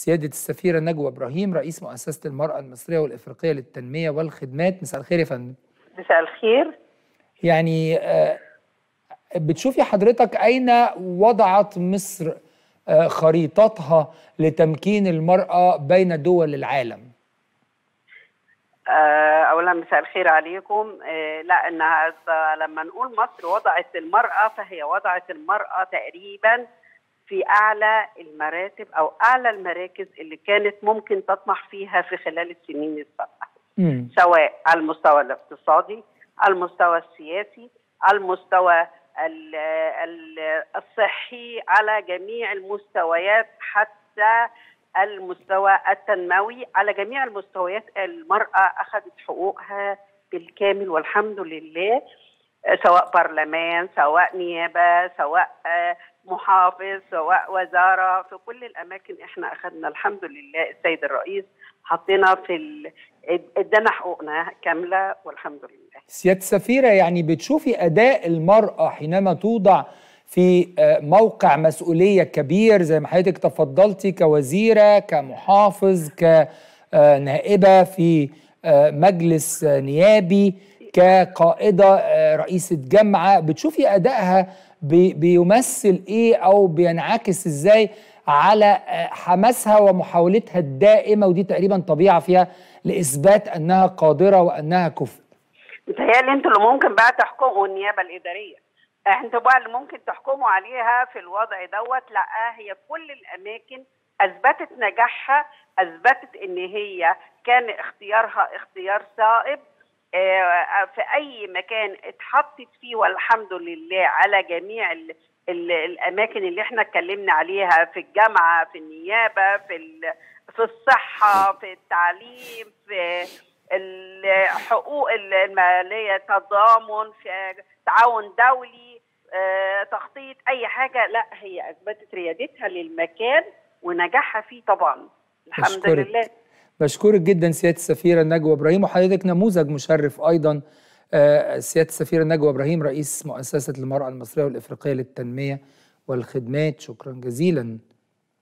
سيادة السفيرة نجوى إبراهيم رئيس مؤسسة المرأة المصرية والإفريقية للتنمية والخدمات. مساء الخير يا فندم. مساء الخير. يعني بتشوفي حضرتك أين وضعت مصر خريطتها لتمكين المرأة بين دول العالم؟ أولا مساء الخير عليكم. لا لما نقول مصر وضعت المرأة فهي وضعت المرأة تقريبا في أعلى المراتب أو أعلى المراكز اللي كانت ممكن تطمح فيها في خلال السنين السابقة، سواء على المستوى الاقتصادي، على المستوى السياسي، على المستوى الصحي، على جميع المستويات، حتى المستوى التنموي. على جميع المستويات المرأة أخذت حقوقها بالكامل والحمد لله، سواء برلمان، سواء نيابة، سواء محافظ، سواء وزارة. في كل الأماكن احنا أخذنا الحمد لله. السيد الرئيس حطينا ادانا حقوقنا كاملة والحمد لله. سيادة السفيرة، يعني بتشوفي أداء المرأة حينما توضع في موقع مسؤولية كبير زي ما حضرتك تفضلتي، كوزيرة، كمحافظ، كنائبة في مجلس نيابي، كقائدة رئيسة جامعة، بتشوفي أدائها بيمثل إيه أو بينعكس إزاي على حماسها ومحاولتها الدائمة، ودي تقريبا طبيعة فيها لإثبات أنها قادرة وأنها كفء؟ متهيألي انتوا اللي ممكن بقى تحكموا النيابة الإدارية، انتوا بقى اللي ممكن تحكموا عليها في الوضع دوت. لا، هي كل الأماكن أثبتت نجاحها، أثبتت إن هي كان اختيارها اختيار صائب في أي مكان اتحطت فيه، والحمد لله على جميع الأماكن اللي احنا اتكلمنا عليها، في الجامعة، في النيابة، في الصحة، في التعليم، في الحقوق المالية، تضامن، في تعاون دولي، تخطيط، أي حاجة. لا، هي أثبتت ريادتها للمكان ونجاحها فيه طبعا الحمد لله. بشكرك جدا سيادة السفيرة نجوى إبراهيم، وحضرتك نموذج مشرف أيضا. سيادة السفيرة نجوى إبراهيم رئيس مؤسسة المرأة المصرية والإفريقية للتنمية والخدمات، شكرا جزيلا.